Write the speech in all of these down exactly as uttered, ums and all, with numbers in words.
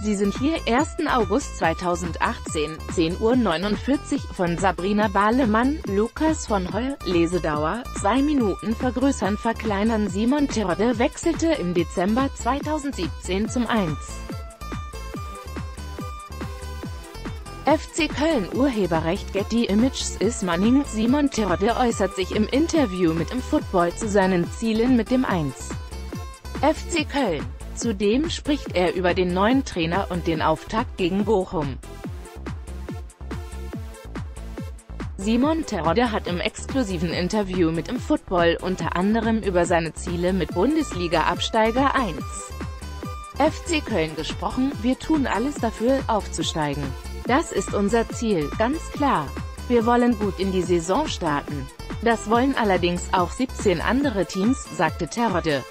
Sie sind hier, ersten August zweitausendachtzehn, zehn Uhr neunundvierzig, von Sabrina Bahlemann, Lukas von Heu, Lesedauer, zwei Minuten vergrößern verkleinern. Simon Terodde wechselte im Dezember zweitausendsiebzehn zum eins. F C Köln Urheberrecht Getty Images is Money. Simon Terodde äußert sich im Interview mit im Football zu seinen Zielen mit dem eins. F C Köln. Zudem spricht er über den neuen Trainer und den Auftakt gegen Bochum. Simon Terodde hat im exklusiven Interview mit im Football unter anderem über seine Ziele mit Bundesliga-Absteiger eins. F C Köln gesprochen. Wir tun alles dafür, aufzusteigen. Das ist unser Ziel, ganz klar. Wir wollen gut in die Saison starten. Das wollen allerdings auch siebzehn andere Teams, sagte Terodde.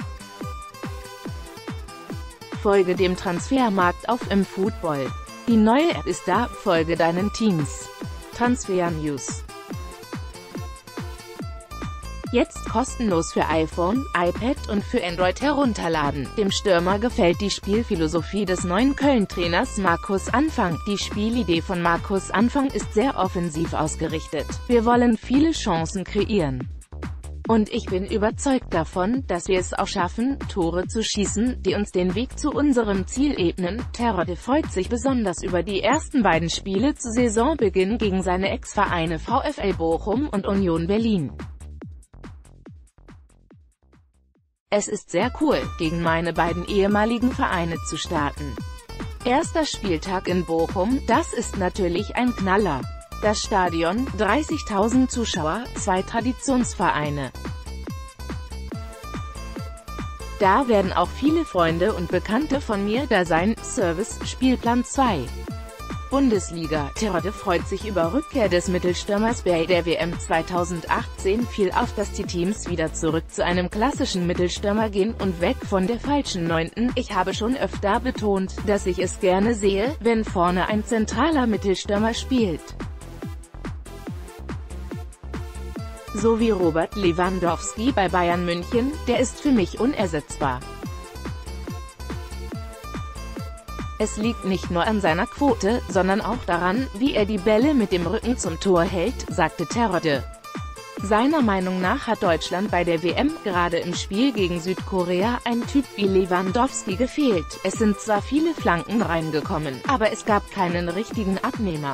Folge dem Transfermarkt auf im Football. Die neue App ist da, folge deinen Teams. Transfer News. Jetzt kostenlos für iPhone, iPad und für Android herunterladen. Dem Stürmer gefällt die Spielphilosophie des neuen Köln-Trainers Markus Anfang. Die Spielidee von Markus Anfang ist sehr offensiv ausgerichtet. Wir wollen viele Chancen kreieren. Und ich bin überzeugt davon, dass wir es auch schaffen, Tore zu schießen, die uns den Weg zu unserem Ziel ebnen. Terodde freut sich besonders über die ersten beiden Spiele zu Saisonbeginn gegen seine Ex-Vereine VfL Bochum und Union Berlin. Es ist sehr cool, gegen meine beiden ehemaligen Vereine zu starten. Erster Spieltag in Bochum, das ist natürlich ein Knaller. Das Stadion, dreißigtausend Zuschauer, zwei Traditionsvereine. Da werden auch viele Freunde und Bekannte von mir da sein. Service, Spielplan zwei. Bundesliga. Terodde freut sich über Rückkehr des Mittelstürmers. Bei der W M zweitausendachtzehn fiel auf, dass die Teams wieder zurück zu einem klassischen Mittelstürmer gehen und weg von der falschen Neunten. Ich habe schon öfter betont, dass ich es gerne sehe, wenn vorne ein zentraler Mittelstürmer spielt. So wie Robert Lewandowski bei Bayern München, der ist für mich unersetzbar. Es liegt nicht nur an seiner Quote, sondern auch daran, wie er die Bälle mit dem Rücken zum Tor hält, sagte Terodde. Seiner Meinung nach hat Deutschland bei der W M, gerade im Spiel gegen Südkorea, ein Typ wie Lewandowski gefehlt. Es sind zwar viele Flanken reingekommen, aber es gab keinen richtigen Abnehmer.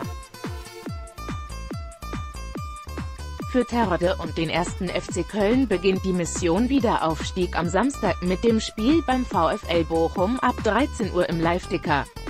Für Terodde und den ersten F C Köln beginnt die Mission Wiederaufstieg am Samstag mit dem Spiel beim VfL Bochum ab dreizehn Uhr im Live-Ticker.